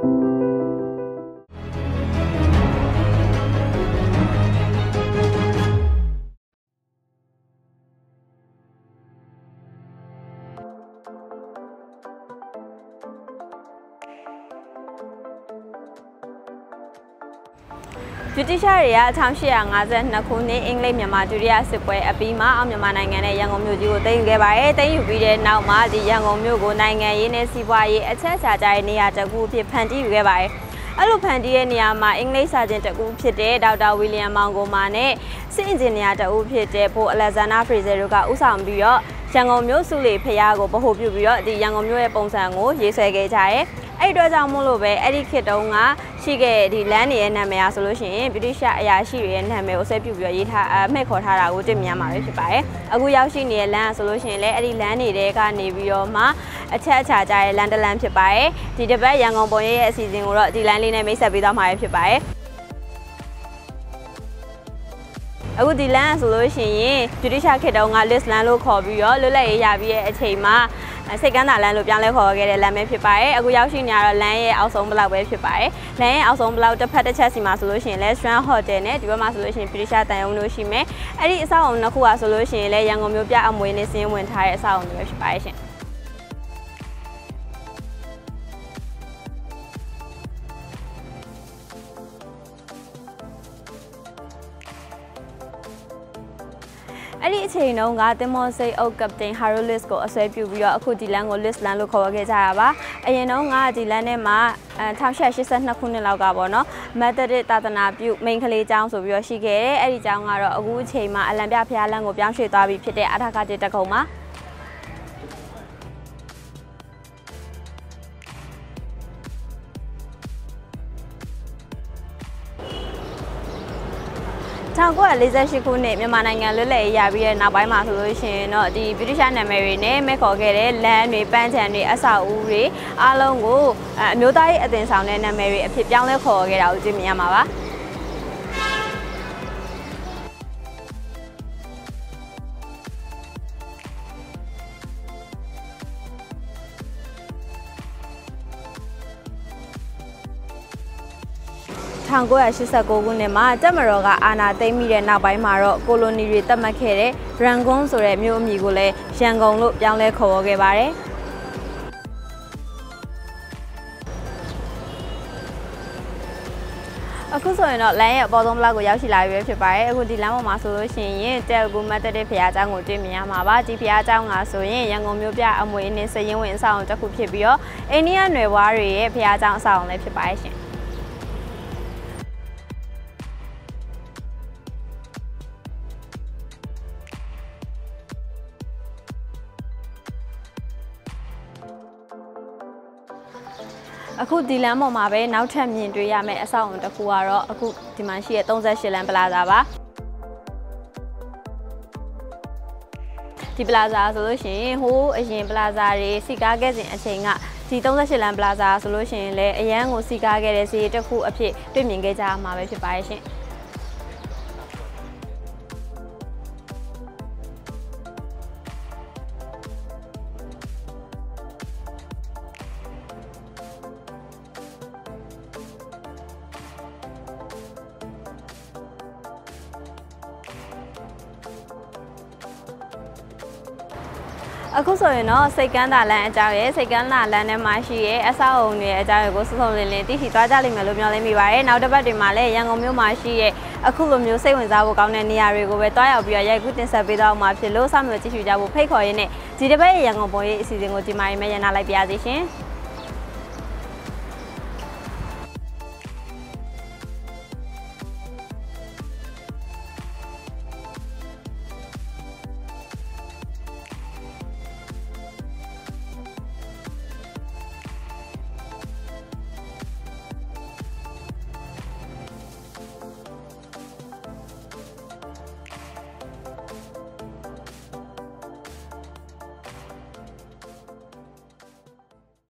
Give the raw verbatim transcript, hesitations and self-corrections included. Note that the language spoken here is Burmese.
ဗြိတိရှတွေက၁၈၅၂ခုနှစ်အင်္ဂလိပ်မြန်မာဒုတိယစစ်ပွဲအပြီးမှာအောင်မြန်မာနိုင်ငံနဲ့ရန်ကုန်မြို့ကြီးကိုသိမ်းယူခဲ့ပါတယ်။သိမ်းယူပြီးတဲ့နောက်မှာဒီရန်ကုန်မြို့ကိုနိုင်ငံရေးနဲ့စီးပွားရေးအချက်အချာကျတဲ့နေရာတစ်ခုအဖြစ်ဖန်တီးယူခဲ့ပါတယ်။အဲ့လိုဖန်တီးတဲ့နေရာမှာအင်္ဂလိပ်စာချင်းတစ်ခုဖြစ်တဲ့ဒေါက်တာဝီလျံမောင်ကိုမာနဲ့စစ်အင်ဂျင်နီယာတစ်ဦးဖြစ်တဲ့ဖိုအလက်ဇန္ဒာဖရီဇယ်တို့ကဦးဆောင်ပြီးတော့ရန်ကုန်မြို့စုလေဖျားကိုဗဟိုပြုပြီးတော့ဒီရန်ကုန်မြို့ရဲ့ပုံစံကိုရေးဆွဲခဲ့ကြတယ်။အဲ့ဒီတော့ကြောင့်မို့လို့ပဲအဲ့ဒီခေတ်တုန်းကရှိခဲ့ဒီလမ်းတွေရဲ့နာမည်အားဆိုလို့ရှိရင်ဗြိတိရှအရာရှိတွေရဲ့နာမည်ကိုဆွဲပြုပြီးတော့ရေးထားအမှတ်ခေါ်ထားတာကိုတွေ့မြင်ရမှာဖြစ်ပါတယ်။အခုရောက်ရှိနေတဲ့လမ်းဆိုလို့ရှိရင်လည်းအဲ့ဒီလမ်းတွေကနေပြီးတော့မှအချက်အချာကျတဲ့လမ်းတစ်လမ်းဖြစ်ပါတယ်။ဒီတစ်ပတ်ရန်ကုန်ပုံရိပ်ရဲ့အစီအစဉ်ကိုတော့ဒီလမ်းလေးနဲ့မိတ်ဆက်ပေးသွားမှာဖြစ်ပါတယ်။အခုဒီလမ်းဆိုလို့ရှိရင်ဗြိတိရှခေတ်တုန်းက list လမ်းလို့ခေါ်ပြီးတော့လွတ်လပ်ရေးရပြီးတဲ့အချိန်မှာစိတ်ကမ်းသာလမ်းလို့ပြောင်းလဲခေါ်ခဲ့တဲ့လမ်းပဲဖြစ်ပါတယ်အခုရောက်ရှိနေရတော့လမ်းရဲ့အောက်ဆုံးဘလောက်ပဲဖြစ်ပါတယ်လမ်းရဲ့အောက်ဆုံးဘလောက်တစ်ဖက်တစ်ချက်စီမှာဆိုလို့ရှိရင်လဲ Strand Hotel နဲ့ဒီဘက်မှာဆိုလို့ရှိရင်ဗြိတိရှတန်ယုံတို့ရှိမယ်အဲ့ဒီအဆောက်အအုံနှစ်ခုကဆိုလို့ရှိရင်လဲရန်ကုန်မြို့ပြအမွေနဲ့စင်းဝင်ထားတဲ့အဆောက်အအုံတွေပဲဖြစ်ပါတယ်ရှင်အဲ့ဒီအချိန်တုန်းကတင်မောစိတ်အုပ်ကပတိန်ဟာရိုလစ်ကိုအဆွဲပြုပြီးတော့အခုဒီလန်ကိုလစ်လန်လို့ခေါ်ခဲ့ကြတာပါအရင်တုန်းကဒီလန်ထဲမှာအဲ၁၈၈၂ခုနှစ်လောက်ကပေါ့နော်မက်သဒစ်သာသနာပြုမိန်ကလေးကျောင်းဆိုပြီးတော့ရှိခဲ့တယ်အဲ့ဒီကျောင်းကတော့အခုအချိန်မှာအလံပြဖျားလန်ကိုပြောင်းရွှေ့သွားပြီးဖြစ်တဲ့အထာကတိတကုံမှာ၁၉၄၈ခုနှစ်မြန်မာနိုင်ငံလွတ်လပ်ရေးရပြီးတဲ့နောက်ပိုင်းမှာဆိုလို့ရှိရင်တော့ဒီဗြိတိရှနာမည်တွေနဲ့မဲခေါ်ခဲ့တဲ့လမ်းတွေပန်းခြံတွေအဆောက်အဦတွေအားလုံးကိုအမျိုးသားရေးအသွင်ဆောင်တဲ့နာမည်တွေအဖြစ်ပြောင်းလဲခေါ်ခဲ့တာကိုကြည့်မြင်ရမှာပါ၁၉၈၉ခုနှစ်မှာတပ်မတော်ကအာဏာသိမ်းပြီးတဲ့နောက်ပိုင်းမှာတော့ကိုလိုနီတွေတတ်မှတ်ခဲ့တဲ့ရန်ကုန်ဆိုတဲ့မြို့အမည်ကိုလည်းရန်ကုန်လို့ပြောင်းလဲခေါ်ခဲ့ပါတယ်အခုဆိုရင်တော့လမ်းရဲ့အပေါ်ဆုံးဘလောက်ကိုရောက်ရှိလာပြီဖြစ်ပါတယ်အခုဒီလမ်းပေါ်မှာဆိုလို့ရှိရင်တဲကူမတ်တက်တဲ့ဖျားเจ้าကိုတွေ့မြင်ရမှာပါဒီဖျားเจ้าကဆိုရင်ရန်ကုန်မြို့ပြအမွေအနှစ်စရင်ဝင်အဆောင်တစ်ခုဖြစ်ပြီးတော့အိန္ဒိယနွယ်ဘွားတွေရဲ့ဖျားเจ้าအဆောင်လည်းဖြစ်ပါတယ်ရှင်အခုဒီလမ်းပေါ်မှာပဲနောက်ထပ်မြင်တွေ့ရမယ့်အဆောက်အုံတစ်ခုကတော့အခုဒီမှာရှိတဲ့၃၈လမ်းပလာဇာပါဒီပလာဇာဆိုလို့ရှိရင်ဟိုးအရင်ပလာဇာတွေစီကားခဲ့စဉ်အချိန်ကဒီ၃၈လမ်းပလာဇာဆိုလို့ရှိရင်လည်းအရန်ကိုစီကားခဲ့တဲ့စီတစ်ခုအဖြစ်တွေ့မြင်ခဲ့ကြရမှာပဲဖြစ်ပါရဲ့ရှင်အခုဆိုရင်တော့စိတ်ကမ်းသာလမ်းအကြောင်းရဲ့စိတ်ကမ်းသာလမ်းထဲမှာရှိရဲ့အဆောက်အုံတွေအကြောင်းတွေကိုစုစုံလင်လင်သိရှိသွားကြလိမ့်မယ်လို့မျှော်လင့်မိပါတယ်။နောက်တစ်ပတ်တွေမှာလည်းရန်ကုန်မြို့မှာရှိရဲ့အခုလိုမျိုးစိတ်ဝင်စားဖို့ကောင်းတဲ့နေရာတွေကိုပဲတွားရောက်ပြီးတော့ရိုက်ကူးတင်ဆက်ပေးသွားမှာဖြစ်လို့စောင့်မျှော်ကြည့်ရှုကြဖို့ဖိတ်ခေါ်ရင်းနဲ့ဒီတစ်ပတ်ရဲ့ရန်ကုန်ပုံရိပ်အစီအစဉ်ကိုဒီမှာရင်မဲ့ရနာလိုက်ပါရစေရှင်။